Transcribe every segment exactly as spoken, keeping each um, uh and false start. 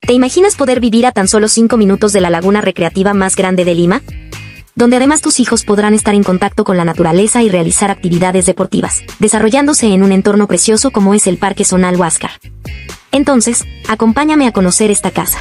¿Te imaginas poder vivir a tan solo cinco minutos de la laguna recreativa más grande de Lima? Donde además tus hijos podrán estar en contacto con la naturaleza y realizar actividades deportivas, desarrollándose en un entorno precioso como es el Parque Zonal Huáscar. Entonces, acompáñame a conocer esta casa.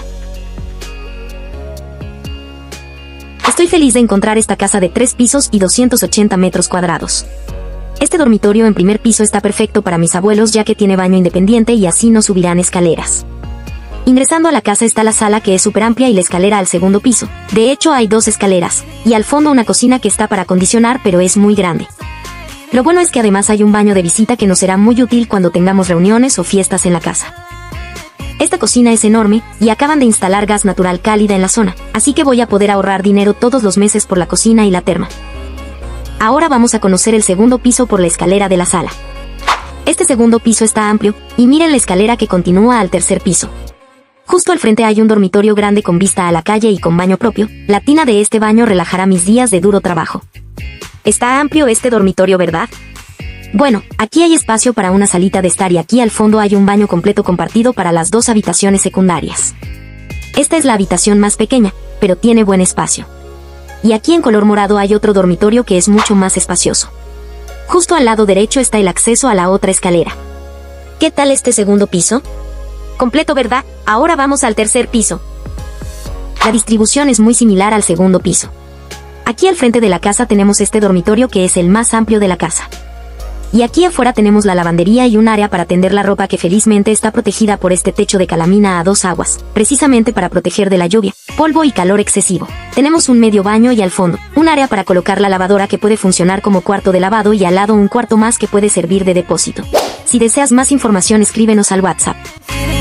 Estoy feliz de encontrar esta casa de tres pisos y doscientos ochenta metros cuadrados. Este dormitorio en primer piso está perfecto para mis abuelos ya que tiene baño independiente y así no subirán escaleras. Ingresando a la casa está la sala que es súper amplia y la escalera al segundo piso. De hecho hay dos escaleras, y al fondo una cocina que está para acondicionar pero es muy grande. Lo bueno es que además hay un baño de visita que nos será muy útil cuando tengamos reuniones o fiestas en la casa. Esta cocina es enorme, y acaban de instalar gas natural cálida en la zona, así que voy a poder ahorrar dinero todos los meses por la cocina y la terma. Ahora vamos a conocer el segundo piso por la escalera de la sala. Este segundo piso está amplio, y miren la escalera que continúa al tercer piso. Justo al frente hay un dormitorio grande con vista a la calle y con baño propio. La tina de este baño relajará mis días de duro trabajo. Está amplio este dormitorio, ¿verdad? Bueno, aquí hay espacio para una salita de estar y aquí al fondo hay un baño completo compartido para las dos habitaciones secundarias. Esta es la habitación más pequeña, pero tiene buen espacio. Y aquí en color morado hay otro dormitorio que es mucho más espacioso. Justo al lado derecho está el acceso a la otra escalera. ¿Qué tal este segundo piso? Completo, ¿verdad? Ahora vamos al tercer piso. La distribución es muy similar al segundo piso. Aquí al frente de la casa tenemos este dormitorio que es el más amplio de la casa. Y aquí afuera tenemos la lavandería y un área para tender la ropa que felizmente está protegida por este techo de calamina a dos aguas, precisamente para proteger de la lluvia, polvo y calor excesivo. Tenemos un medio baño y al fondo, un área para colocar la lavadora que puede funcionar como cuarto de lavado y al lado un cuarto más que puede servir de depósito. Si deseas más información escríbenos al WhatsApp.